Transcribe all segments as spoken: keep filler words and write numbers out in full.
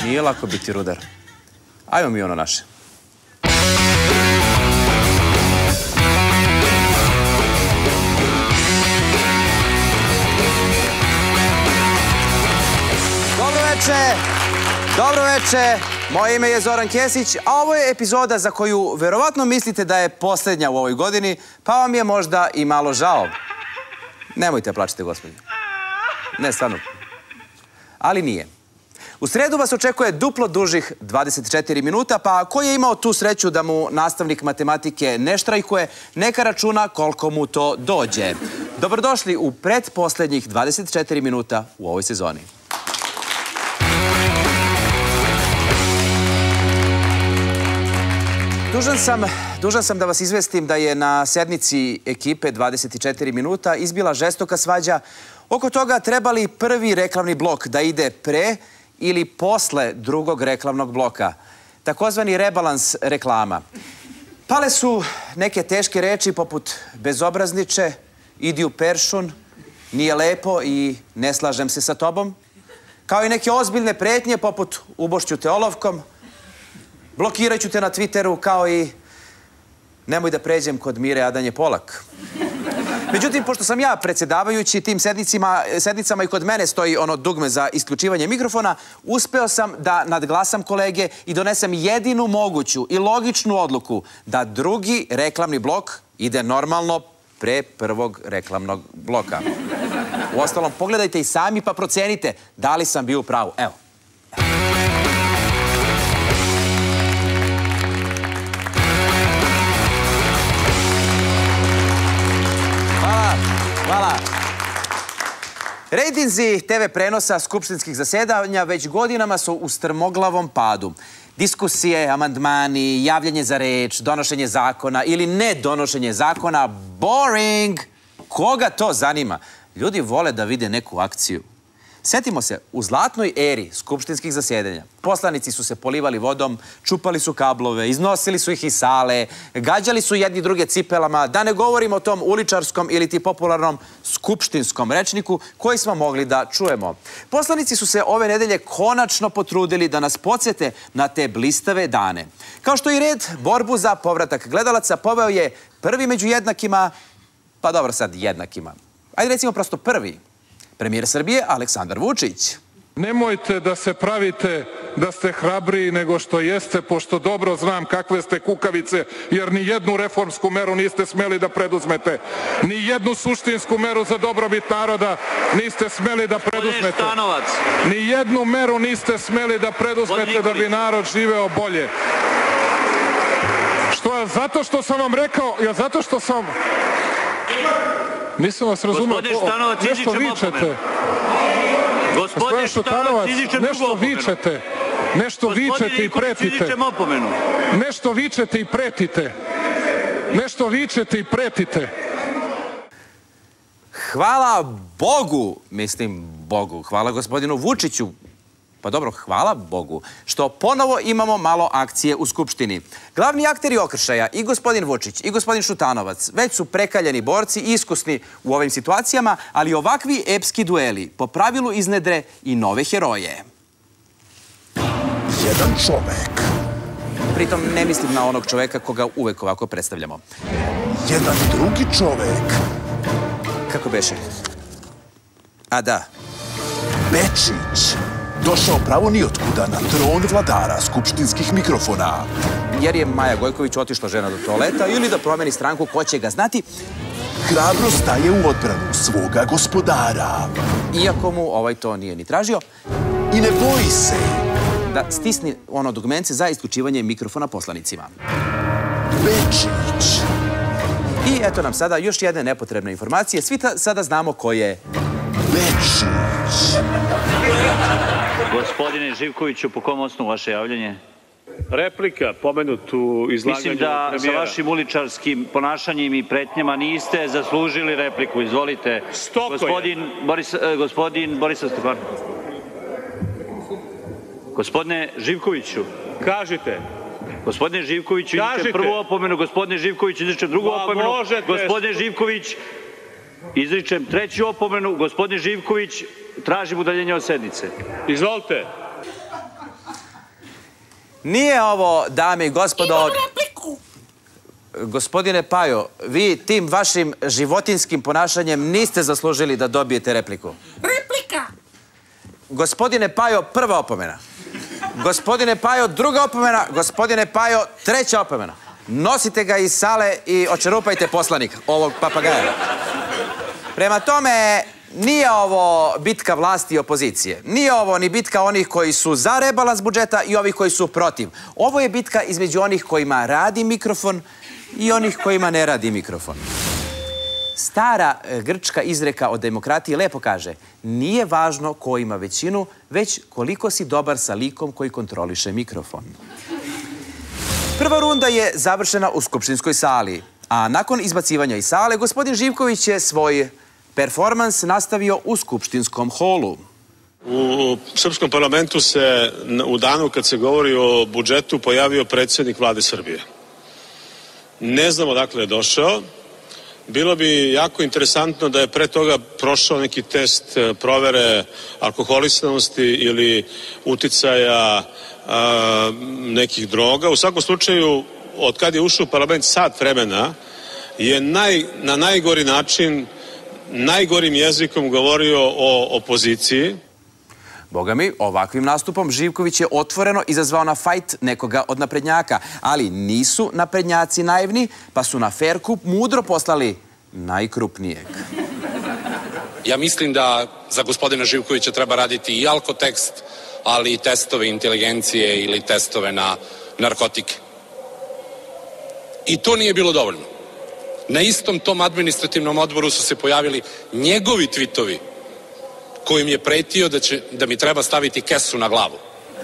Nije lako biti rudar. Ajmo mi ono naše. Dobro veče! Dobro veče! Moje ime je Zoran Kesić, a ovo je epizoda za koju verovatno mislite da je posljednja u ovoj godini, pa vam je možda i malo žao. Nemojte plačite, gospodin. Ne, stvarno. Ali nije. U sredu vas očekuje duplo dužih dvadeset četiri minuta, pa ko je imao tu sreću da mu nastavnik matematike ne štrajkuje, neka računa koliko mu to dođe. Dobrodošli u pretposlednjih dvadeset četiri minuta u ovoj sezoni. Dužan sam, dužan sam da vas izvestim da je na sednici ekipe dvadeset četiri minuta izbila žestoka svađa oko toga treba li prvi reklamni blok da ide pre ili posle drugog reklamnog bloka, takozvani rebalans reklama. Pale su neke teške reči poput bezobrazniče, idi u peršun, nije lepo i ne slažem se sa tobom, kao i neke ozbiljne pretnje poput ubošću te olovkom, blokirat ću te na Twitteru, kao i nemoj da pređem kod Mire Adanje Polak. Međutim, pošto sam ja predsjedavajući tim sednicama i kod mene stoji ono dugme za isključivanje mikrofona, uspeo sam da nadglasam kolege i donesem jedinu moguću i logičnu odluku da drugi reklamni blok ide normalno pre prvog reklamnog bloka. Uostalom, pogledajte i sami pa procenite da li sam bio u pravu. Evo. Hvala. Rejtinzi te ve prenosa skupštinskih zasedanja već godinama su u strmoglavom padu. Diskusije, amandmani, javljanje za reč, donošenje zakona ili ne donošenje zakona, boring! Koga to zanima? Ljudi vole da vide neku akciju. Sjetimo se, u zlatnoj eri skupštinskih zasedanja poslanici su se polivali vodom, čupali su kablove, iznosili su ih iz sale, gađali su jedni druge cipelama, da ne govorimo o tom uličarskom ili ti popularnom skupštinskom rečniku koji smo mogli da čujemo. Poslanici su se ove nedelje konačno potrudili da nas podsjete na te blistave dane. Kao što i red, borbu za povratak gledalaca poveo je prvi među jednakima, pa dobro sad jednakima. Ajde recimo prosto prvi. Premijer Srbije Aleksandar Vučić. Nemojte da se pravite da ste hrabriji nego što jeste, pošto dobro znam kakve ste kukavice, jer ni jednu reformsku meru niste smeli da preduzmete. Ni jednu suštinsku meru za dobrobit naroda niste smeli da preduzmete. Ni jednu meru niste smeli da preduzmete da bi narod živeo bolje. Što je zato što sam vam rekao, ja zato što sam... Nisam vas razumio, nešto vičete. Gospodine Šutanovac, nešto vičete. Nešto vičete i pretite. Nešto vičete i pretite. Nešto vičete i pretite. Hvala Bogu, mislim Bogu, hvala gospodinu Vučiću. Pa dobro, hvala Bogu, što ponovo imamo malo akcije u Skupštini. Glavni akteri okršaja, i gospodin Vučić, i gospodin Šutanovac, već su prekaljeni borci i iskusni u ovim situacijama, ali ovakvi epski dueli po pravilu iznedre i nove heroje. Jedan čovek. Pritom ne mislim na onog čoveka koga uvek ovako predstavljamo. Jedan drugi čovek. Kako beše? A da. Bečić. Došao pravo nijotkuda na tron vladara skupštinskih mikrofona. Jer je Maja Gojković otišla žena do toaleta ili da promeni stranku, ko će ga znati. Hrabro staje u odbranu svoga gospodara. Iako mu ovaj to nije ni tražio. I ne boji se da stisni ono dugmence za isključivanje mikrofona poslanicima. Bečić. I eto nam sada još jedne nepotrebne informacije. Svi sada znamo ko je Bečić. Gospodine Živkoviću, po kom osnovu vaše javljanje? Replika, pomenutu izlaganju premijera. Mislim da sa vašim uličarskim ponašanjem i pretnjama niste zaslužili repliku. Izvolite. Gospodin Boris, gospodin Borislav Stefanović. Gospodine Živkoviću. Kažite. Gospodine Živkoviću, izričem prvu opomenu. Gospodine Živkoviću, izričem drugu opomenu. Gospodine Živković, izričem treću opomenu. Gospodine Živković, tražim udaljenje od sednice. Izvolite. Nije ovo, dame i gospodo... Imam repliku. Gospodine Pajo, vi tim vašim životinskim ponašanjem niste zaslužili da dobijete repliku. Replika. Gospodine Pajo, prva opomena. Gospodine Pajo, druga opomena. Gospodine Pajo, treća opomena. Nosite ga iz sale i očerupajte poslanika, ovog papagaja. Prema tome, nije ovo bitka vlasti i opozicije. Nije ovo ni bitka onih koji su za rebalans budžeta i ovih koji su protiv. Ovo je bitka između onih kojima radi mikrofon i onih kojima ne radi mikrofon. Stara grčka izreka o demokratiji lepo kaže: nije važno ko ima većinu, već koliko si dobar sa likom koji kontroliše mikrofon. Prva runda je završena u skupštinskoj sali, a nakon izbacivanja iz sale, gospodin Živković je svoj performans nastavio u skupštinskom holu. U srpskom parlamentu se u danu kad se govori o budžetu pojavio predsjednik vlade Srbije. Ne znam odakle je došao. Bilo bi jako interesantno da je pre toga prošao neki test provere alkoholisanosti ili uticaja a, nekih droga. U svakom slučaju, od kad je ušao u parlament sat vremena, je naj, na najgori način, najgorim jezikom govorio o opoziciji. Boga mi, ovakvim nastupom Živković je otvoreno izazvao na fajt nekoga od naprednjaka, ali nisu naprednjaci naivni, pa su na fair kup mudro poslali najkrupnijeg. Ja mislim da za gospodina Živkovića treba raditi i alkotekst, ali i testove inteligencije ili testove na narkotike. I to nije bilo dovoljno. Na istom tom administrativnom odboru su se pojavili njegovi tvitovi kojim je pretio da, će, da mi treba staviti kesu na glavu.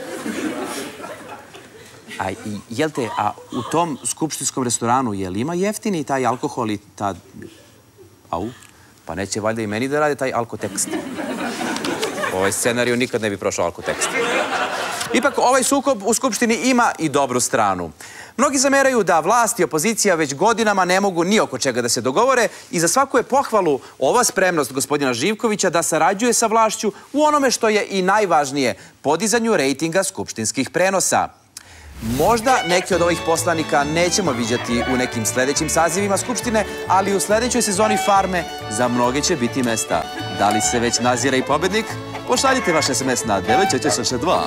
A jel te, a u tom skupštinskom restoranu, jel ima jeftini taj alkohol i ta... Au, pa neće valjda i meni da rade taj alkotekst. Ovaj scenariju nikad ne bi prošao alkotekst. Ipak, ovaj sukob u Skupštini ima i dobru stranu. Mnogi zameraju da vlast i opozicija već godinama ne mogu ni oko čega da se dogovore i za svaku je pohvalu ova spremnost gospodina Živkovića da sarađuje sa vlašću u onome što je i najvažnije, podizanju rejtinga skupštinskih prenosa. Možda neki od ovih poslanika nećemo viđati u nekim sledećim sazivima Skupštine, ali u sledećoj sezoni Farme za mnoge će biti mesta. Da li se već nazira i pobednik? Pošaljite vaš es em es na devet četiri šest dva.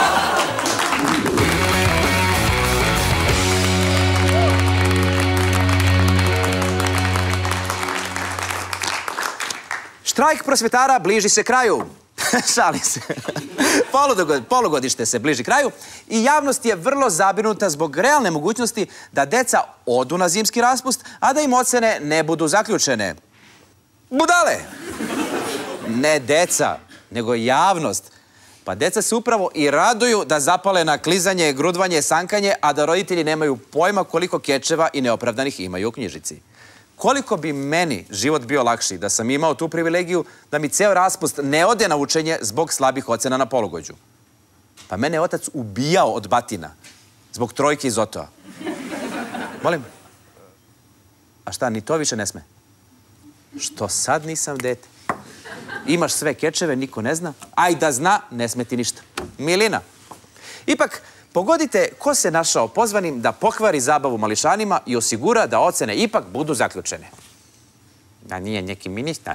Štrajk prosvetara bliži se kraju. Šalim se. Polugodište se bliži kraju i javnost je vrlo zabrinuta zbog realne mogućnosti da deca odu na zimski raspust, a da im ocene ne budu zaključene. Budale! Ne deca, nego javnost. Pa deca se upravo i raduju da zapale na klizanje, grudvanje, sankanje, a da roditelji nemaju pojma koliko kečeva i neopravdanih imaju u knjižici. Koliko bi meni život bio lakši da sam imao tu privilegiju da mi ceo raspust ne ode na učenje zbog slabih ocena na polugođu. Pa mene je otac ubijao od batina zbog trojke iz Otoa. Molim? A šta, ni to više ne sme? Što sad nisam dete? Imaš sve kečeve, niko ne zna. Aj da zna, ne sme ti ništa. Milina. Ipak, pogodite ko se našao pozvanim da pokvari zabavu mališanima i osigura da ocene ipak budu zaključene. Da nije neki ministar.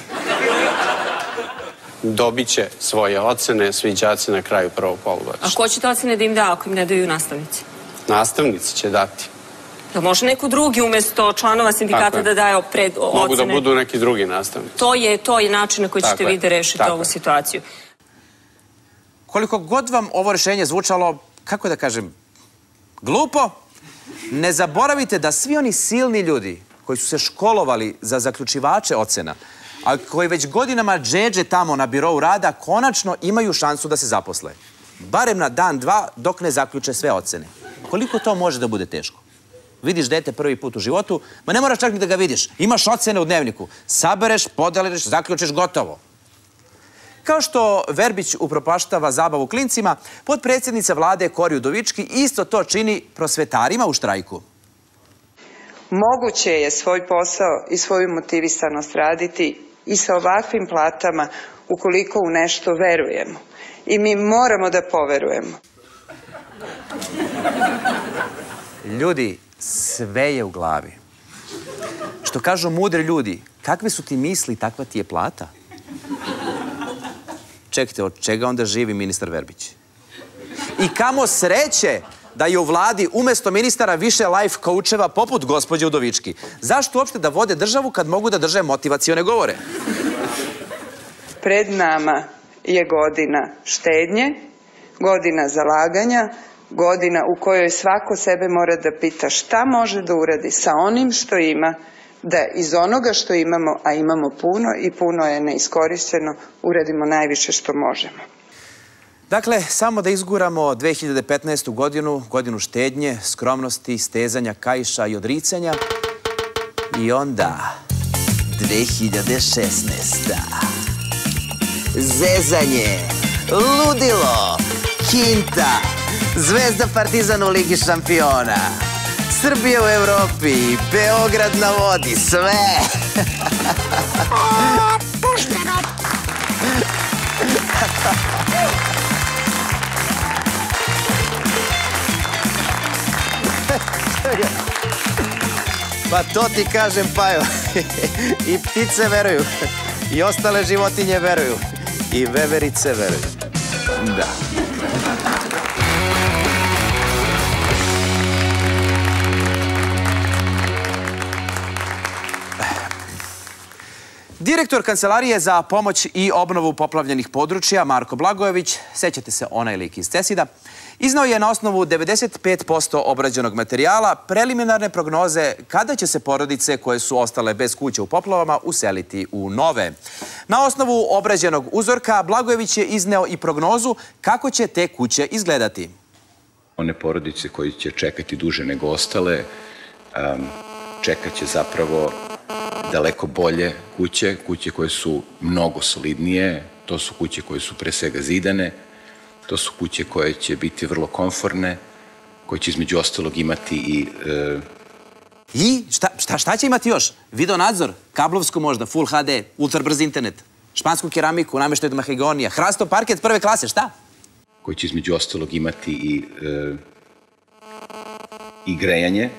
Dobit će svoje ocene svi đaci na kraju prvog polugodišta. A ko će te ocene da im da ako im ne daju nastavnici? Nastavnici će dati. Da može neko drugi umjesto članova sindikata da daje pred ocene? Mogu da budu neki drugi nastavnici. To je, to je način na koji ćete vi da rešite ovu situaciju. Koliko god vam ovo rešenje zvučalo, kako da kažem, glupo, ne zaboravite da svi oni silni ljudi koji su se školovali za zaključivače ocena, a koji već godinama džedže tamo na birovu rada, konačno imaju šansu da se zaposle. Barem na dan, dva, dok ne zaključe sve ocene. Koliko to može da bude teško? Vidiš dete prvi put u životu, ma ne moraš čak ni da ga vidiš. Imaš ocene u dnevniku. Sabereš, podeliš, zaključiš, gotovo. Kao što Verbić upropaštava zabavu klincima, potpredsjednica vlade Kori Udovički isto to čini prosvetarima u štrajku. Moguće je svoj posao i svoju motivisanost raditi i sa ovakvim platama ukoliko u nešto verujemo. I mi moramo da poverujemo. Ljudi, sve je u glavi. Što kažu mudri ljudi, kakve su ti misli, takva ti je plata. Čekajte, od čega onda živi ministar Verbić? I kamo sreće da je u vladi umjesto ministara više life coacheva poput gospođe Udovički. Zašto uopšte da vode državu kad mogu da drže motivacione govore? Pred nama je godina štednje, godina zalaganja, godina u kojoj svako sebe mora da pita šta može da uradi sa onim što ima, da iz onoga što imamo, a imamo puno i puno je neiskorišćeno, uradimo najviše što možemo. Dakle, samo da izguramo dve hiljade petnaestu. godinu, godinu štednje, skromnosti, stezanja, kaiša i odricanja. I onda, dve hiljade šesnaesta. Zezanje, ludilo, kinta, Zvezda Partizan u Ligi šampiona, Srbija u Evropi, Beograd na vodi, sve! Pušteno! Pa to ti kažem, Pajo. I ptice veruju. I ostale životinje veruju. I veverice veruju. Da. Direktor Kancelarije za pomoć i obnovu poplavljenih područja, Marko Blagojević, sećate se onaj lik iz Cesida, iznao je na osnovu devedeset pet posto obrađenog materijala preliminarne prognoze kada će se porodice koje su ostale bez kuća u poplavama useliti u nove. Na osnovu obrađenog uzorka, Blagojević je izneo i prognozu kako će te kuće izgledati. One porodice koji će čekati duže nego ostale, čekat će zapravo daleko bolje kuće, kuće koje su mnogo solidnije, to su kuće koje su pre svega zidane, to su kuće koje će biti vrlo komforne, koje će između ostalog imati i... I? Šta će imati još? Video nadzor? Kablovsku možda? Full ha de? Ultra brz internet? Špansku keramiku? Nameštaj od mahegonija? Hrasto parket prve klase? Šta? Koje će između ostalog imati i i grejanje.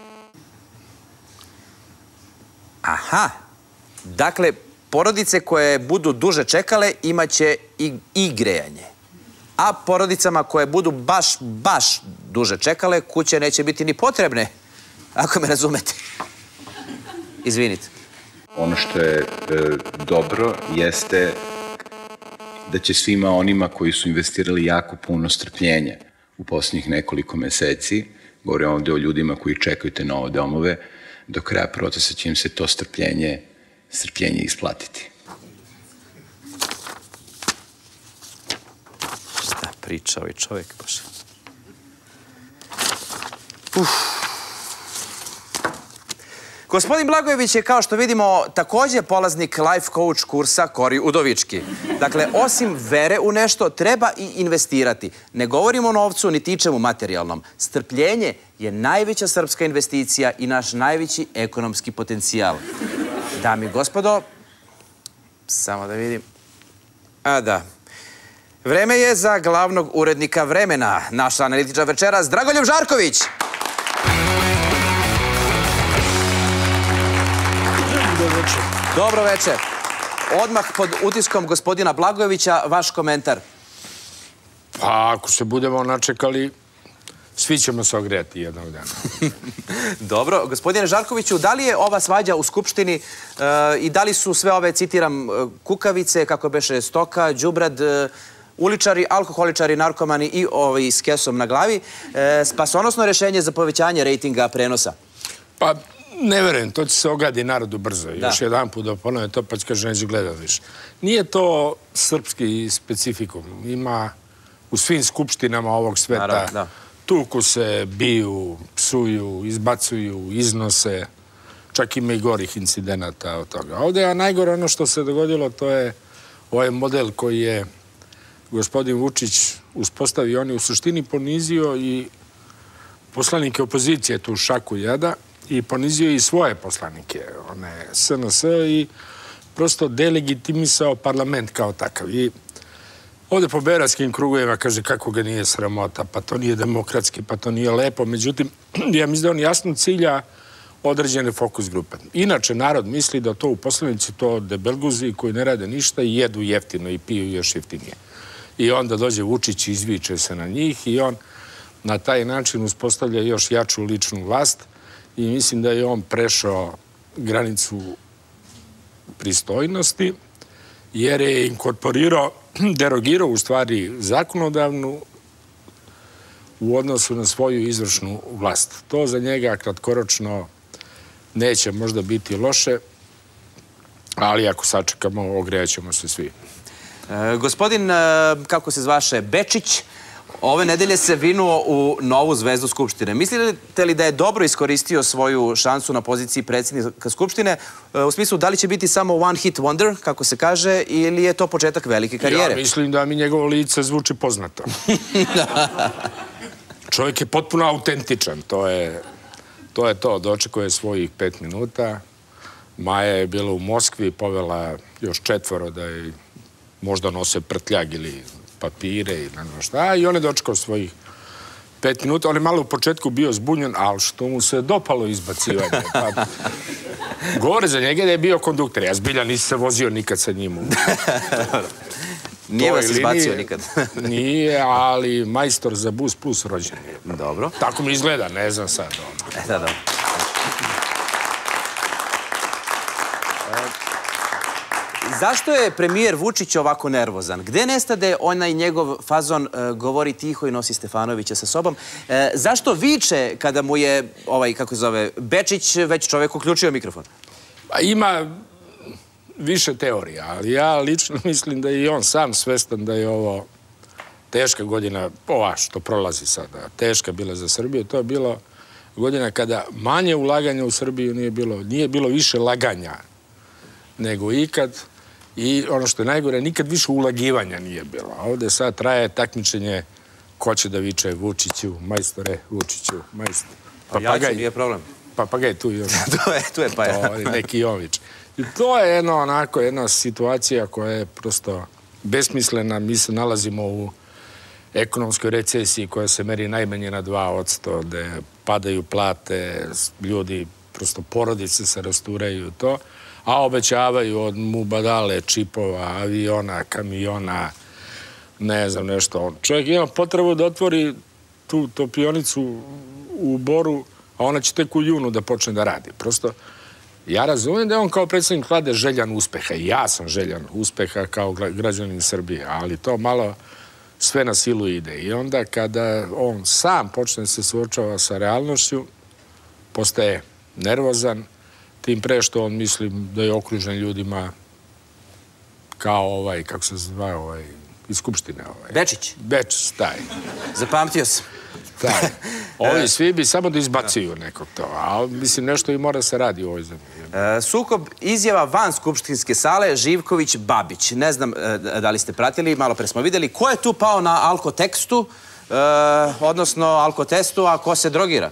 Aha. Dakle, porodice koje budu duže čekale imaće i grejanje. A porodicama koje budu baš, baš duže čekale, kuće neće biti ni potrebne, ako me razumete. Izvinite. Ono što je dobro jeste da će svima onima koji su investirali jako puno strpljenja u posljednjih nekoliko meseci, govorim ovdje o ljudima koji čekaju te nove domove, do kraja procesa će im se to strpljenje, strpljenje isplatiti. Šta priča ovaj čovjek, bože. Gospodin Blagojević je, kao što vidimo, također polaznik life coach kursa Kori Udovički. Dakle, osim vere u nešto, treba i investirati. Ne govorimo o novcu, ni tičemu materijalnom. Strpljenje je najveća srpska investicija i naš najveći ekonomski potencijal. Dami i gospodo, samo da vidim. A da. Vreme je za glavnog urednika Vremena, naš analitičar večeras, Dragoljub Žarković. Dobro večer. Odmah pod utiskom gospodina Blagojevića, vaš komentar. Pa, ako se budemo načekali, svi ćemo se ogrejati jednog dana. Dobro. Gospodine Žarkoviću, da li je ova svađa u Skupštini i da li su sve ove, citiram, kukavice, kako beše stoka, đubrad, uličari, alkoholičari, narkomani i ovi s kesom na glavi, spasonosno rešenje za povećanje rejtinga prenosa? Pa, ne verujem, to će se ogadi narodu brzo. Još jedan put da ponove to, pa će kaže neće gledati više. Nije to srpski specifikum. Ima u svim skupštinama ovog sveta. Tuku se, biju, psuju, izbacuju, iznose. Čak ima i gorih incidenata od toga. Ovdje je najgore ono što se dogodilo, to je ovaj model koji je gospodin Vučić uspostavio. On je u suštini ponizio i poslanike opozicije tu šaku jada i ponizio i svoje poslanike, one S N S, i prosto delegitimisao parlament kao takav. I ovde po beogradskim krugovima kaže kako ga nije sramota, pa to nije demokratski, pa to nije lepo. Međutim, ja mislim da on jasno cilja određene fokus grupe. Inače, narod misli da to u poslanici to debelguzi koji ne rade ništa i jedu jeftino i piju još jeftinije. I onda dođe Vučić i izviče se na njih i on na taj način uspostavlja još jaču ličnu vlast i mislim da je on prešao granicu pristojnosti jer je inkorporirao, derogirao u stvari zakonodavnu u odnosu na svoju izvršnu vlast. To za njega kratkoročno neće možda biti loše, ali ako sačekamo, ogrejaćemo se svi. E, gospodin, kako se zvaše, Bečić, ove nedelje se vinuo u novu zvezdu Skupštine. Mislite li da je dobro iskoristio svoju šansu na poziciji predsjednika Skupštine? U smislu, da li će biti samo one hit wonder, kako se kaže, ili je to početak velike karijere? Ja mislim da mi njegovo lice zvuči poznato. Čovjek je potpuno autentičan. To je to. Je to. Dočekuje svojih pet minuta. Maja je bila u Moskvi, povela još četvoro da je možda nose prtljag ili papire i ne znam šta. I on je dočekao svojih pet minuta. On je malo u početku bio zbunjen, ali što mu se dopalo izbacivanje. Pa, govore za njega da je bio konduktor. Ja zbilja nisam se vozio nikad sa njim. Nije vas izbacio nikad. Nije, ali majstor za Bus Plus rođen je. Dobro. Tako mi izgleda, ne znam sad. E, da, da. Zašto je premijer Vučić ovako nervozan? Gde nestade onaj njegov fazon govori tiho i nosi Stefanovića sa sobom? Zašto viče kada mu je, ovaj, kako se zove, Bečić, već čovjek uključio mikrofon? Ima više teorija, ali ja lično mislim da je i on sam svestan da je ovo teška godina, ova što prolazi sada, teška bila za Srbiju. To je bilo godina kada manje ulaganja u Srbiju nije bilo, nije bilo više laganja nego ikad. I ono što je najgore, nikad više ulagivanja nije bilo. Ovdje sad traje takmičenje ko će da viče Vučiću, majstore, Vučiću, majstore. Papagaj, nije problem. Papagaj tu još. Tu je pa ja. Neki Jović. I to je jedno onako, jedna situacija koja je prosto besmislena. Mi se nalazimo u ekonomskoj recesiji koja se meri najmanje na dva odsto, gde padaju plate, ljudi, prosto porodice se rasturaju to, a obećavaju od Mubadale, čipova, aviona, kamiona, ne znam nešto. Čovjek ima potrebu da otvori tu topionicu u Boru, a ona će tek u junu da počne da radi. Prosto, ja razumijem da je on kao predsjednik vlade željan uspeha. I ja sam željan uspeha kao građanin Srbije, ali to malo sve na silu ide. I onda kada on sam počne se suočava sa realnošću, postaje nervozan, tim pre što on misli da je okružen ljudima kao ovaj, kako se zove, ovaj, iz Skupštine. Ovaj. Bečić? Bečić, taj. Zapamtio sam. Taj. Ovi svi bi samo da izbacuju nekog to, a mislim nešto i mora se radi u ovoj zemlji. Sukob izjava van skupštinske sale Živković-Babić. Ne znam da li ste pratili, malo pre smo vidjeli. Ko je tu pao na alkotekstu, odnosno alkotestu, a ko se drogira?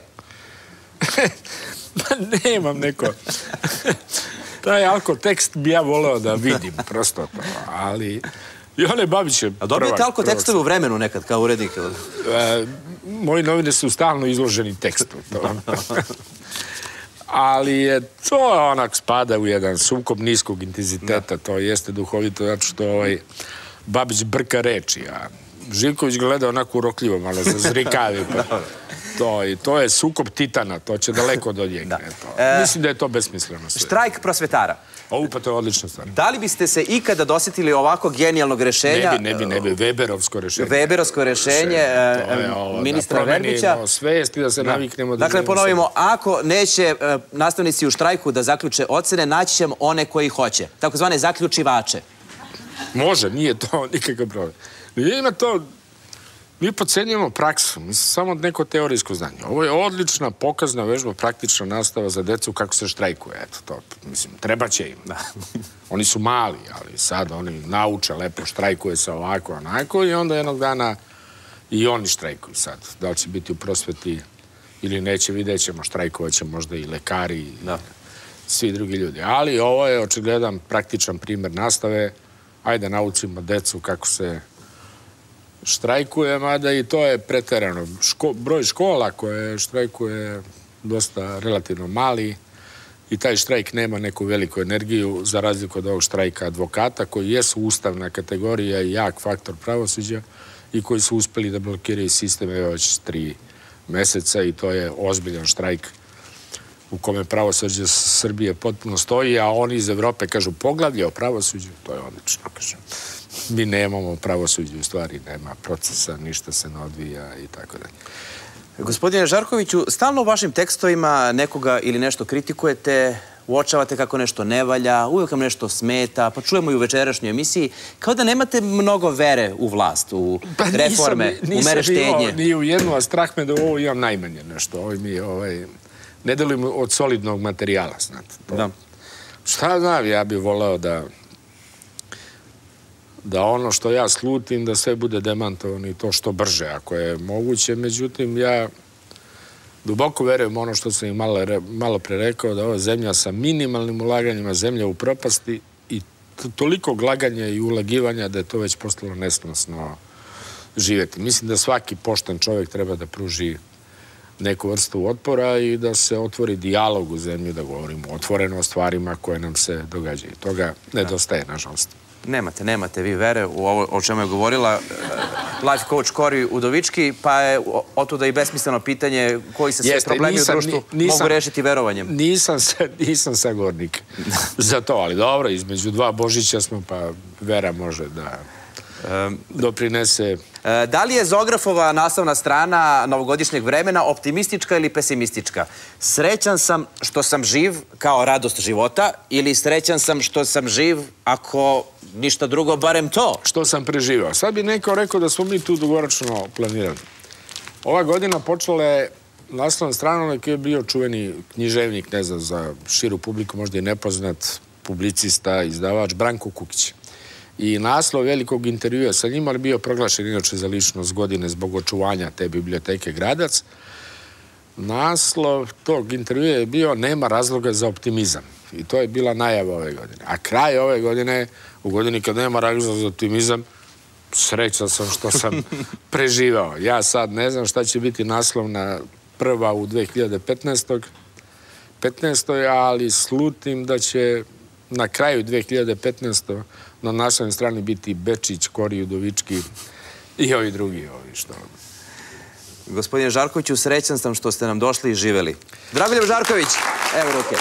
Nemam neko. Taj alkotekst bi ja voleo da vidim, prosto to, ali... I one Babić je prvak. A dobijete alkotekstove u Vremenu nekad, kao urednik? Moji novine su stalno izloženi tekstu. Ali je to onak spada u jedan sukob niskog intenziteta. To jeste duhovito, zato što Babić brka reči, a Živković gleda onako urokljivo, malo zazrikavi. To je sukob titana, to će daleko do njega. Mislim da je to besmisleno sve. Štrajk prosvetara. Ovo pa to je odlična stvar. Da li biste se ikada dosjetili ovako genijalnog rešenja? Ne bi, ne bi, ne bi. Weberovsko rešenje. Weberovsko rešenje ministra Verbića. Svesti da se naviknemo. Dakle, ponovimo, ako neće nastavnici u štrajku da zaključe ocene, naći ćemo one koji hoće. Takozvane zaključivače. Može, nije to nikakav problem. Ima to... Mi podcenjujemo praksu, mislim, samo neko teorijsko znanje. Ovo je odlična, pokazna vežba, praktična nastava za decu kako se štrajkuje. Eto, to, mislim, treba će im. Oni su mali, ali sad oni nauče lepo, štrajkuje se ovako, onako, i onda jednog dana i oni štrajkuju sad. Da li će biti u prosveti ili neće, vidjet ćemo, štrajkovat će možda i lekari i svi drugi ljudi. Ali ovo je očigledan praktičan primjer nastave. Ajde, naučimo decu kako se štrajkuje, mada i to je preterano. Broj škola koje štrajkuje dosta relativno mali i taj štrajk nema neku veliku energiju za razliku od ovog štrajka advokata koji jesu ustavna kategorija i jak faktor pravosuđa i koji su uspeli da blokiraju sistem evo već tri meseca i to je ozbiljan štrajk u kome pravosuđe Srbije potpuno stoji, a oni iz Evrope kažu poglavlje o pravosuđu, to je odlično, kažem. Mi nemamo pravosuđe, u stvari nema procesa, ništa se ne odvija i tako dalje. Gospodine Žarkoviću, stalno u vašim tekstovima nekoga ili nešto kritikujete, uočavate kako nešto ne valja, uvijek vam nešto smeta, pa čujemo i u večerašnjoj emisiji, kao da nemate mnogo vere u vlast, u reforme, u mere štednje. Nisam bio ni u jednu, a strah me da u ovo imam najmanje nešto. Ovo mi ovaj, ne delujem od solidnog materijala, znate. Da. Šta znam, ja bih voleo da da ono što ja slutim, da sve bude demantovano i to što brže, ako je moguće. Međutim, ja duboko verujem ono što sam i malo, malo pre rekao, da ova zemlja sa minimalnim ulaganjima, zemlja u propasti i toliko glaganja i ulagivanja da je to već postalo nesnosno živjeti. Mislim da svaki pošten čovjek treba da pruži neku vrstu otpora i da se otvori dijalog u zemlji, da govorimo otvoreno o stvarima koje nam se događaju. Toga nedostaje, nažalost. Nemate, nemate vi vere u ovo o čemu je govorila life coach Kori Udovički, pa je otuda i besmisleno pitanje koji se sve problemi u društvu mogu rešiti verovanjem. Nisam sagovornik za to, ali dobro, između dva Božića smo, pa vera može da doprinese. Da li je Zografova naslovna strana novogodišnjeg vremena optimistička ili pesimistička? Srećan sam što sam živ kao radost života ili srećan sam što sam živ ako ništa drugo, barem to? Što sam preživao. Sad bi neko rekao da smo mi tu dugoročno planirali. Ova godina počela je naslovna strana koji je bio čuveni književnik, ne znam, za širu publiku, možda i nepoznat publicista, izdavač Branko Kukić. I naslov velikog intervjua sa njim, ali bio proglašen inače za ličnost godine zbog očuvanja te biblioteke Gradac. Naslov tog intervjua je bio Nema razloga za optimizam. I to je bila najava ove godine. A kraj ove godine, u godini kad nema razloga za optimizam, srećan sam što sam preživao. Ja sad ne znam šta će biti naslovna prva u dve hiljade petnaestoj. ali slutim da će na kraju dve hiljade petnaeste. na naslovnoj strani biti Bečić, Kori Udovički i ovi drugi. Gospodine Žarkoviću, srećan sam što ste nam došli i živeli. Dragoljub Žarković, evo ruke.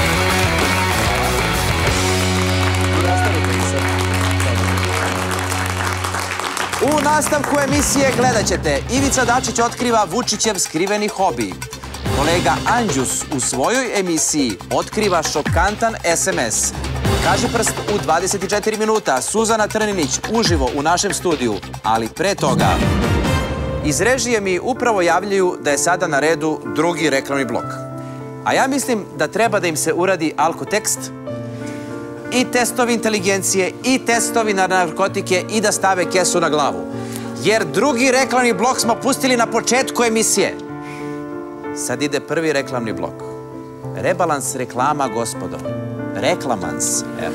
U nastavku emisije gledat ćete Ivica Dačić otkriva Vučićev skriveni hobi. Kolega Anđus u svojoj emisiji otkriva šokantan es em es. Kaži prst u dvadeset četiri minuta. Suzana Trninić uživo u našem studiju. Ali pre toga, iz režije mi upravo javljaju da je sada na redu drugi reklamni blok. A ja mislim da treba da im se uradi alkotekst i testovi inteligencije i testovi na narkotike i da stave kesu na glavu. Jer drugi reklamni blok smo pustili na početku emisije. Sad ide prvi reklamni blok. Rebalans reklama, gospodo. Reklamans, evo.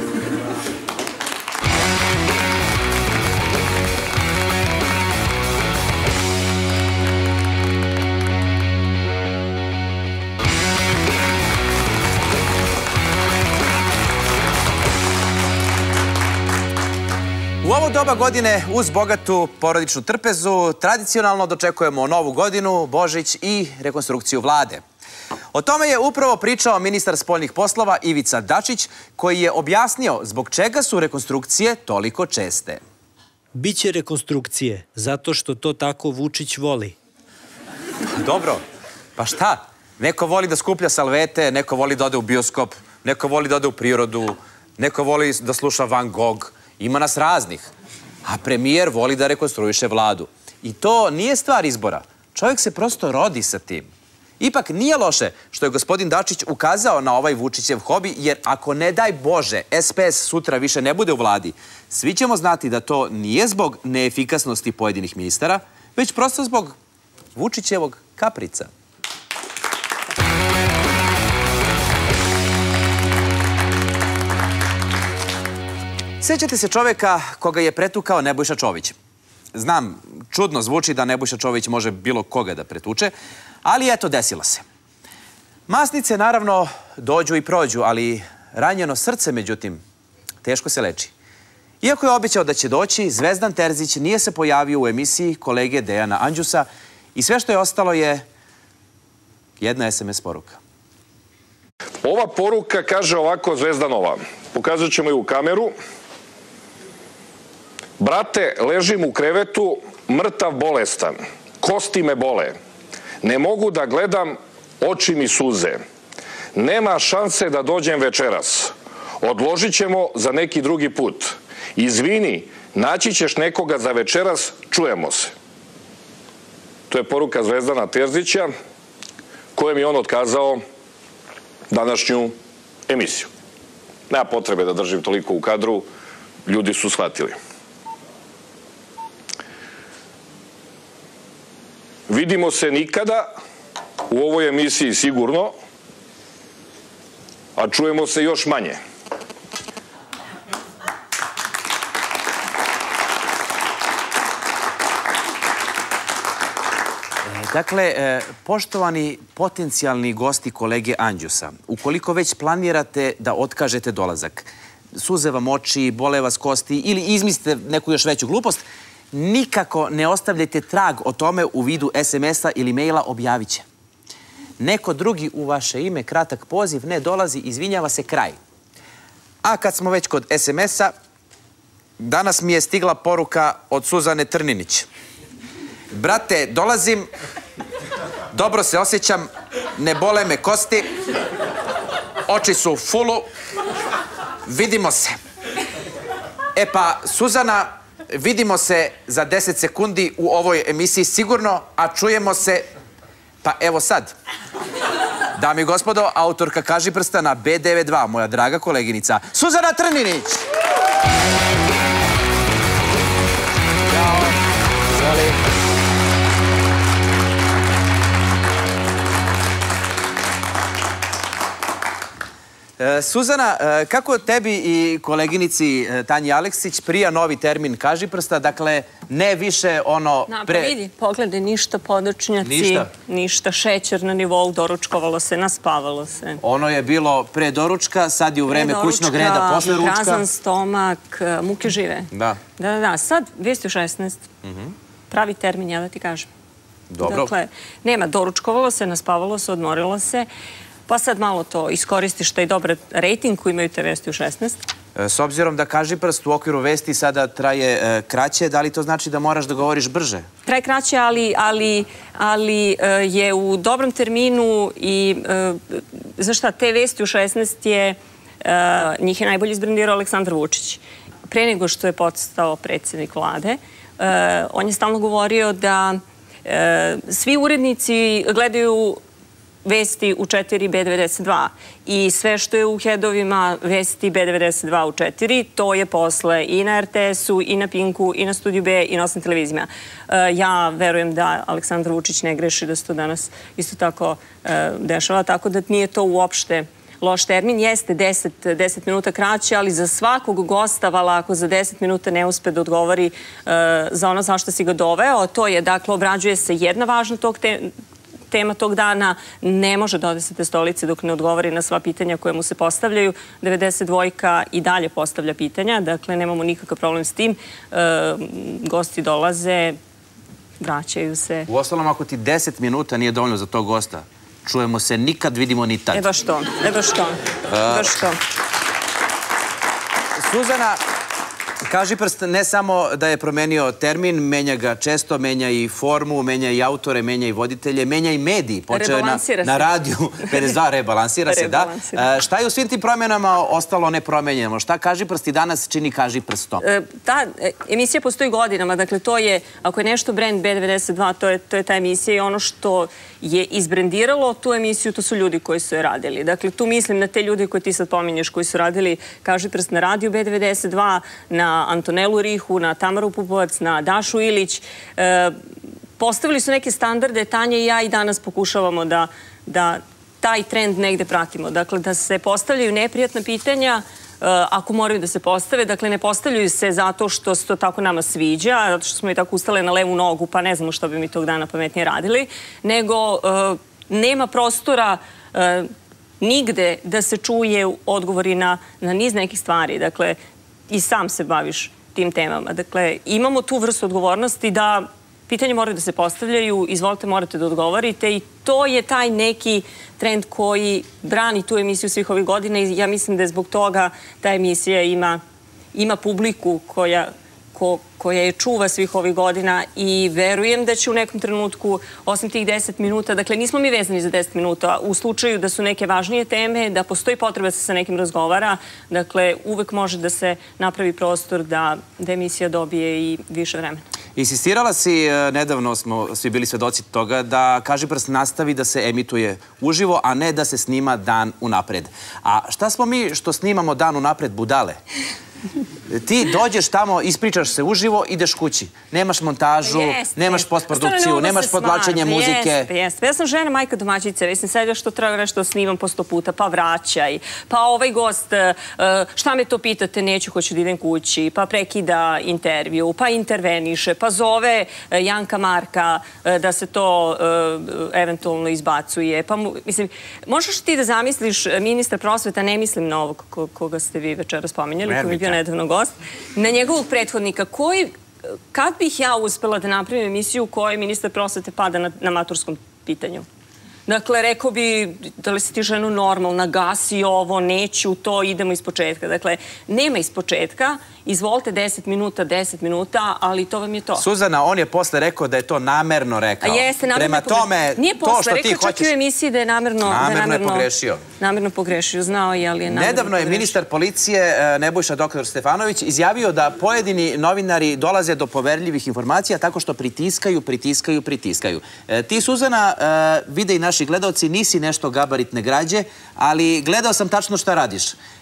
U ovo doba godine, uz bogatu porodičnu trpezu, tradicionalno dočekujemo novu godinu, Božić i rekonstrukciju vlade. O tome je upravo pričao ministar spoljnih poslova Ivica Dačić, koji je objasnio zbog čega su rekonstrukcije toliko česte. Biće rekonstrukcije, zato što to tako Vučić voli. Dobro, pa šta? Neko voli da skuplja salvete, neko voli da ode u bioskop, neko voli da ode u prirodu, neko voli da sluša Van Gogh. Ima nas raznih. A premijer voli da rekonstruiše vladu. I to nije stvar izbora. Čovjek se prosto rodi sa tim. Ipak nije loše što je gospodin Dačić ukazao na ovaj Vučićev hobi, jer ako ne daj Bože es pe es sutra više ne bude u vladi, svi ćemo znati da to nije zbog neefikasnosti pojedinih ministara, već prosto zbog Vučićevog kaprica. Sjećate se čovjeka koga je pretukao Nebojša Čović. Znam, čudno zvuči da Nebojša Čović može bilo koga da pretuče, ali eto, desilo se. Masnice, naravno, dođu i prođu, ali ranjeno srce, međutim, teško se leči. Iako je obećao da će doći, Zvezdan Terzić nije se pojavio u emisiji kolege Dejana Anđusa i sve što je ostalo je jedna es em es poruka. Ova poruka kaže ovako Zvezdanova. Pokazat ćemo ju u kameru. Brate, ležim u krevetu, mrtav bolestan. Kosti me bole. Ne mogu da gledam, oči mi suze. Nema šanse da dođem večeras. Odložit ćemo za neki drugi put. Izvini, naći ćeš nekoga za večeras, čujemo se. To je poruka Zvezdana Terzića, kojem je on otkazao današnju emisiju. Nema potrebe da držim toliko u kadru, ljudi su shvatili. Vidimo se nikada, u ovoj emisiji sigurno, a čujemo se još manje. Dakle, poštovani potencijalni gosti kolege Anđusa, ukoliko već planirate da otkažete dolazak, suze vam oči, bole vas kosti ili izmislite neku još veću glupost, nikako ne ostavljajte trag o tome u vidu es em es-a ili maila, objavit će. Neko drugi u vaše ime, kratak poziv, ne dolazi, izvinjava se, kraj. A kad smo već kod es em es-a, danas mi je stigla poruka od Suzane Trninić. Brate, dolazim, dobro se osjećam, ne bole me kosti, oči su u fulu, vidimo se. E pa, Suzana, vidimo se za deset sekundi u ovoj emisiji sigurno, a čujemo se, pa evo sad. Dame i gospodo, autorka Kažiprsta na be devedeset dva, moja draga koleginica, Suzana Trninić. Ćao. Zoli. Suzana, kako tebi i koleginici Tanji Aleksić prija novi termin Kažiprsta, dakle, ne više ono... Pa vidi, pogledaj, ništa podočnjaci, ništa šećer na nivou, doručkovalo se, naspavalo se. Ono je bilo pre doručka, sad je u vreme kućnog reda, posle ručka. Prazan stomak, muke žive. Da. Da, da, da, sad dvesta šesnaest. Pravi termin, ja da ti kažem. Dobro. Dakle, nema, doručkovalo se, naspavalo se, odmorilo se. Pa sad malo to iskoristiš taj dobar rejting koji imaju te Vesti u šesnaest. S obzirom da Kažiprst u okviru Vesti sada traje kraće, da li to znači da moraš da govoriš brže? Traje kraće, ali je u dobrom terminu i, znaš šta, te Vesti u šesnaest je, njih je najbolje izbrandirao Aleksandar Vučić. Pre nego što je postao predsjednik vlade, on je stalno govorio da svi urednici gledaju Vesti u četiri be devedeset dva i sve što je u headovima Vesti be devedeset dva u četiri, to je posle i na er te esu, i na Pinku, i na Studiju B, i na osam televizijama. Ja verujem da Aleksandar Vučić ne greši, da se to danas isto tako dešava, tako da nije to uopšte loš termin. Jeste deset minuta kraće, ali za svakog gosta, vala, ako za deset minuta ne uspe da odgovori za ono zašto si ga doveo, to je, dakle, obrađuje se jedna važna tog tema, tema tog dana, ne može da ode sa te stolice dok ne odgovori na sva pitanja koje mu se postavljaju. devedeset dvojka i dalje postavlja pitanja, dakle nemamo nikakav problem s tim. Gosti dolaze, vraćaju se. U ostalom, ako ti deset minuta nije dovoljno za tog gosta, čujemo se nikad, vidimo ni tad. E baš to, e baš to, baš to. Suzana, Kažiprst ne samo da je promenio termin, menja ga često, menja i formu, menja i autore, menja i voditelje, menja i mediji. Počeo je na radiju, pedeset dva, rebalansira se, da. Šta je u svim tim promjenama ostalo nepromenjeno? Šta Kažiprst i danas čini Kažiprstom? Ta emisija postoji godinama, dakle to je, ako je nešto brand be devedeset dva, to je ta emisija i ono što je izbrendiralo tu emisiju, to su ljudi koji su je radili. Dakle, tu mislim na te ljude koje ti sad pominješ, koji su radili Kažiprst na radiju be devedeset dva, na Antonelu Rihu, na Tamaru Pupovac, na Dašu Ilić. Postavili su neke standarde, Tanja i ja i danas pokušavamo da taj trend negde pratimo. Dakle, da se postavljaju neprijatna pitanja, ako moraju da se postave. Dakle, ne postavljaju se zato što se to tako nama sviđa, zato što smo i tako ustale na levu nogu, pa ne znamo što bi mi tog dana pametnije radili, nego nema prostora nigde da se čuje odgovori na niz nekih stvari. Dakle, i sam se baviš tim temama. Dakle, imamo tu vrstu odgovornosti da pitanje moraju da se postavljaju, izvolite, morate da odgovorite i to je taj neki trend koji brani tu emisiju svih ovih godina i ja mislim da je zbog toga ta emisija ima, ima publiku koja, ko, koja je čuva svih ovih godina i verujem da će u nekom trenutku, osim tih deset minuta, dakle nismo mi vezani za deset minuta, u slučaju da su neke važnije teme, da postoji potreba da se sa nekim razgovara, dakle uvek može da se napravi prostor da, da emisija dobije i više vremena. Insistirala si, nedavno smo svi bili svedoci toga, da Kažprst nastavi da se emituje uživo, a ne da se snima dan unapred. A šta smo mi što snimamo dan unapred budale? Ti dođeš tamo, ispričaš se uživo, ideš kući. Nemaš montažu, nemaš postprodukciju, nemaš podvlačenje muzike. Jeste, jeste. Ja sam žena, majka domaćice, mislim sad još što treba nešto snimam po sto puta, pa vraćaj, pa ovaj gost, šta me to pitate, neću, hoću da idem kući, pa prekida intervju, pa interveniše, pa zove Janka Marka da se to eventualno izbacuje. Pa, mislim, možeš ti da zamisliš ministra prosveta, ne mislim na ovog koga ste vi večera spomenjali, koji je bio nedavno gost, na njegovog prethodnika, koji, kad bih ja uspela da napravim emisiju u kojoj ministar prosvete pada na, na maturskom pitanju? Dakle, rekao bi, da li si ti ženu normalna, gasi ovo, neću to, idemo iz početka. Dakle, nema iz početka, izvolite deset minuta, deset minuta, ali to vam je to. Suzana, on je posle rekao da je to namerno rekao. A jeste, namerno Prema tome, nije posle, rekao čak i u emisiji da je namerno... Namerno je pogrešio. Namerno pogrešio, znao je, ali je namerno Nedavno je ministar policije Nebojša doktor Stefanović izjavio da pojedini novinari dolaze do poverljivih informacija tako što pritiskaju, pritiskaju, pritiskaju. Ti, Suzana, vide i naši gledalci, nisi nešto gabaritne građe, ali gledao sam tačno šta radiš.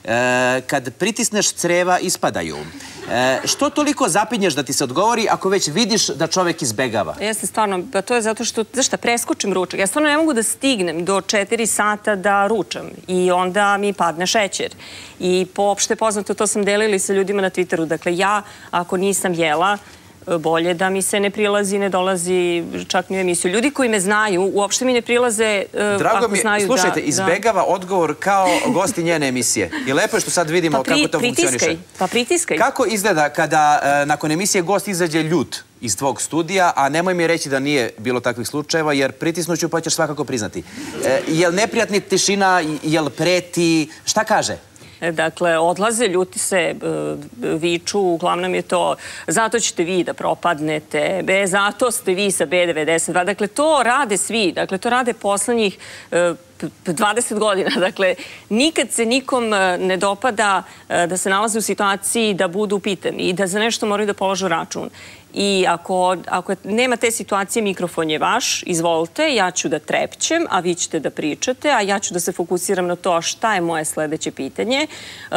Kad pritisneš, creva ispadaju. Što toliko zapinješ da ti se odgovori ako već vidiš da čovek izbegava? Jeste, stvarno, pa to je zato što, znaš šta, preskočim ručak. Ja stvarno ne mogu da stignem do četiri sata da ručam i onda mi padne šećer. I po opšte poznato, to sam delila sa ljudima na Twitteru. Dakle, ja, ako nisam jela, bolje da mi se ne prilazi, ne dolazi čak ni u emisiju. Ljudi koji me znaju, uopšte mi ne prilaze ako znaju da... Slušajte, izbegava odgovor kao gosti njene emisije. I lepo je što sad vidimo kako to funkcioniše. Pa pritiskaj. Kako izgleda kada nakon emisije gost izađe ljut iz tvog studija, a nemoj mi reći da nije bilo takvih slučajeva, jer pritisnuću pa ćeš svakako priznati. Je li neprijatni tišina, je li preti, šta kaže? Dakle, odlaze, ljuti se, viču, uglavnom je to zato ćete vi da propadnete, be, zato ste vi sa be devedeset dva. Dakle, to rade svi, dakle, to rade poslednjih dvadeset godina. Dakle, nikad se nikom ne dopada da se nalaze u situaciji da budu pitani i da za nešto moraju da položu račun. I ako, ako nema te situacije, mikrofon je vaš, izvolite, ja ću da trepćem, a vi ćete da pričate, a ja ću da se fokusiram na to šta je moje sledeće pitanje,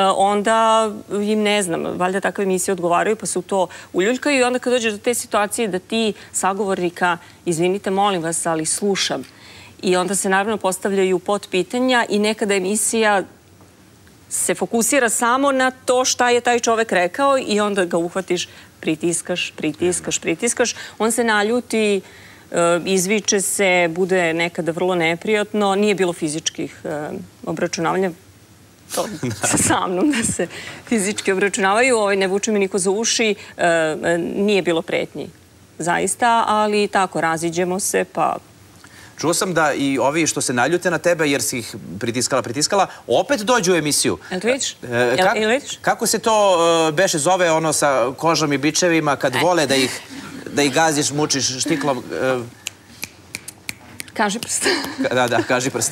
onda im ne znam, valjda takve emisije odgovaraju pa se u to uljuljkaju i onda kad dođeš do te situacije da ti sagovornika, izvinite, molim vas, ali slušam. I onda se naravno postavljaju potpitanja i nekada emisija se fokusira samo na to šta je taj čovek rekao i onda ga uhvatiš, pritiskaš, pritiskaš, pritiskaš. On se naljuti, izviče se, bude nekada vrlo neprijatno. Nije bilo fizičkih obračunavanja. To sa mnom da se fizički obračunavaju. Ne vuče mi niko za uši. Nije bilo pretnji, zaista, ali tako, raziđemo se, pa... Čuo sam da i ovi što se naljute na tebe, jer si ih pritiskala, pritiskala, opet dođu u emisiju. Jel to vidiš? Jel vidiš? Kako se to beše zove ono sa kožom i bičevima kad vole da ih da ih gaziš, mučiš štiklom? Kaži prst. Da, da, kaži prst.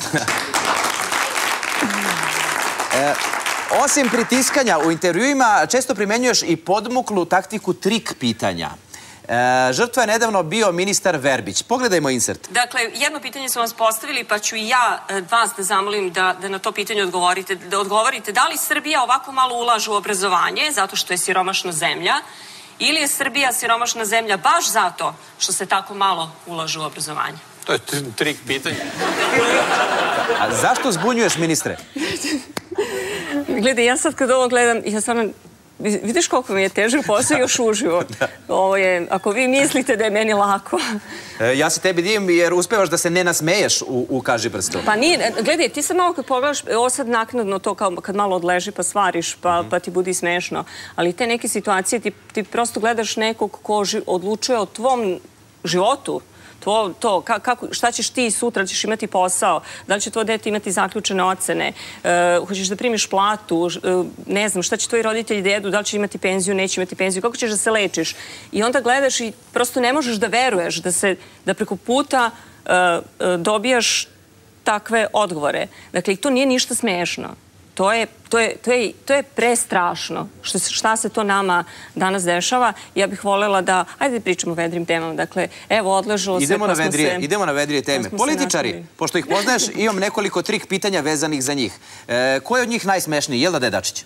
Osim pritiskanja u intervjuima, često primenjuješ i podmuklu taktiku trik pitanja. Žrtva je nedavno bio ministar Verbić. Pogledajmo insert. Dakle, jedno pitanje smo vas postavili, pa ću i ja vas da zamolim da, da na to pitanje odgovorite. Da odgovorite da li Srbija ovako malo ulaže u obrazovanje zato što je siromašna zemlja ili je Srbija siromašna zemlja baš zato što se tako malo ulaže u obrazovanje? To je trik pitanje. A zašto zbunjuješ ministre? Gledaj, ja sad kad ovo gledam, ja stvarno, vidiš koliko mi je težak posao još uživo. Ovo je, ako vi mislite da je meni lako. Ja se tebi divim jer uspevaš da se ne nasmeješ u Kaži prstu. Pa nije, gledaj, ti sad malo kad pogledaš, ovo sad naknadno to kao kad malo odleži pa svariš pa ti budi smešno, ali te neke situacije ti prosto gledaš nekog ko odlučuje o tvom životu. To, šta ćeš ti sutra, ćeš imati posao, da li će tvoje dete imati zaključene ocene, hoćeš da primiš platu, ne znam, šta će tvoji roditelji da jedu, da li će imati penziju, neće imati penziju, kako ćeš da se lečiš. I onda gledaš i prosto ne možeš da veruješ da preko puta dobijaš takve odgovore. Dakle, i to nije ništa smešno. To je, to je, to je, to je prestrašno šta se to nama danas dešava. Ja bih voljela da, ajde da pričamo o vedrim temama. Dakle, evo, odležalo se pa smo se... Idemo na vedrije teme. Političari, pošto ih poznaješ, imam nekoliko trik pitanja vezanih za njih. Ko je od njih najsmešniji? Je li da je Dačić?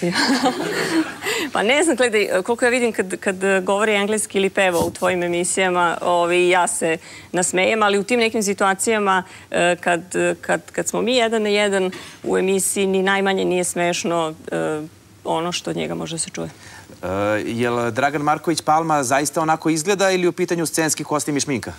Pa ne znam, gledaj, koliko ja vidim kad govori engleski ili peva u tvojim emisijama, ja se nasmejem, ali u tim nekim situacijama kad smo mi jedan na jedan u emisiji, ni najmanje nije smešno ono što od njega može da se čuje. Je li Dragan Marković Palma zaista onako izgleda ili u pitanju scenski kostim i šminka?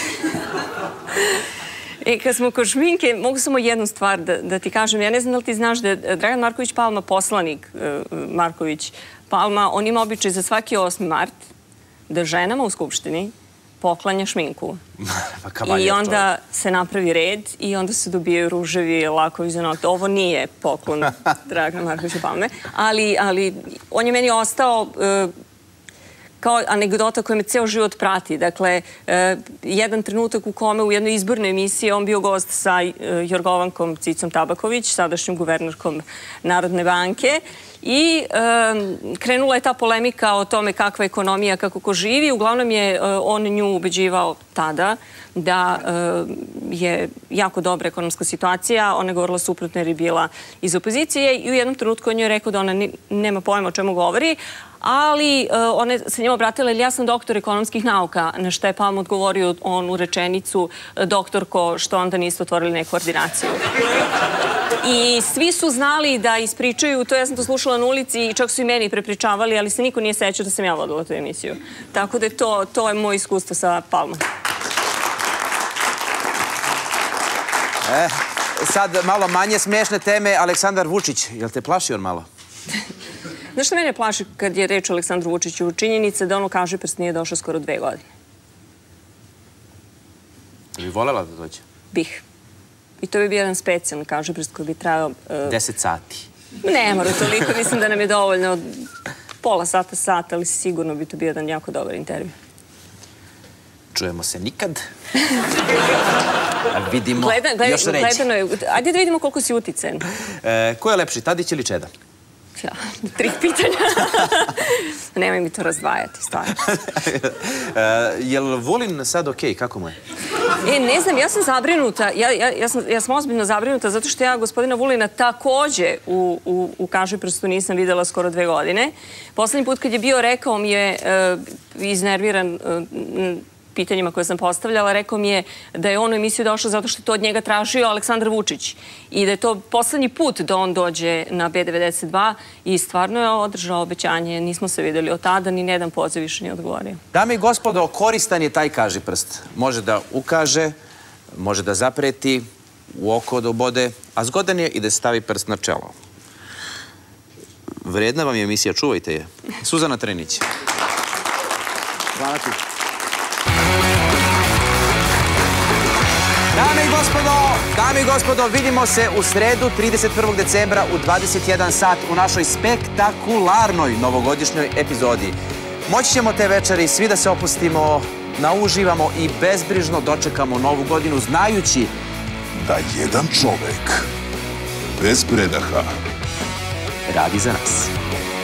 E, kad smo kod šminke, mogu samo jednu stvar da ti kažem. Ja ne znam da li ti znaš da je Dragan Marković Palma, poslanik Marković Palma, on ima običaj za svaki osmi mart da ženama u Skupštini poklanja šminku. I onda se napravi red i onda se dobijaju ruževi, lakovi za noge. Ovo nije poklon Dragana Markovića Palme, ali on je meni ostao kao anegdota koja me ceo život prati. Dakle, jedan trenutak u kome u jednoj izbornoj emisiji on bio gost sa Jorgovankom Cicom Tabaković, sadašnjom guvernerkom Narodne banke, i krenula je ta polemika o tome kakva je ekonomija, kako ko živi. Uglavnom je on nju ubeđivao tada da je jako dobra ekonomska situacija. Ona je govorila suprotno jer je bila iz opozicije i u jednom trenutku on joj je rekao da ona nema pojma o čemu govori, ali ona se njima obratila, jer ja sam doktor ekonomskih nauka, na što je Palma odgovorio onu rečenicu, doktorko, što onda niste otvorili neku ordinaciju. I svi su znali da ispričaju, to ja sam to slušala na ulici i čak su i meni prepričavali, ali se niko nije sećao da sam ja vodila tu emisiju. Tako da to je moje iskustvo sa Palmom. Sad malo manje smešne teme, Aleksandar Vučić. Jel te plaši on malo? Znaš što mene plaši kad je reč o Aleksandru Vučiću? Činjenica da ono Kaži prst nije došao skoro dve godine. Bi voljela da dođe? Bih. I to bi bio jedan specijalni Kaži prst koji bi trajao... Deset sati. Ne mora toliko, mislim da nam je dovoljno pola sata, sata, ali sigurno bi to bio jedan jako dobar intervju. Čujemo se nikad. Vidimo još reći. Ajde da vidimo koliko si uticen. Ko je lepši, Tadić ili Čeda? Tri pitanja. Nemoj mi to razdvajati, stvarno. Je li Vulin sad okej? Kako mu je? E, ne znam, ja sam zabrinuta. Ja sam ozbiljno zabrinuta zato što ja gospodina Vulina takođe u Kaži prstu nisam videla skoro dve godine. Poslednji put kad je bio, rekao mi je, iznerviran pitanjima koje sam postavljala, rekao mi je da je on u emisiju došao zato što je to od njega tražio Aleksandar Vučić i da je to poslednji put da on dođe na B devedeset dva i stvarno je održao obećanje. Nismo se videli od tada, ni jedan poziv više nije odgovorio. Dame i gospodo, koristan je taj Kaži prst. Može da ukaže, može da zapreti, u oko da ubode, a zgodan je i da stavi prst na čelo. Vredna vam je emisija, čuvajte je. Suzana Trenić. Hvala ti. Dame i gospodo, dame i gospodo, vidimo se u sredu trideset prvog decembra u dvadeset jedan sat u našoj spektakularnoj novogodišnjoj epizodi. Moći ćemo te večeri svi da se opustimo, nauživamo i bezbrižno dočekamo novu godinu znajući da jedan čovek bez predaha radi za nas.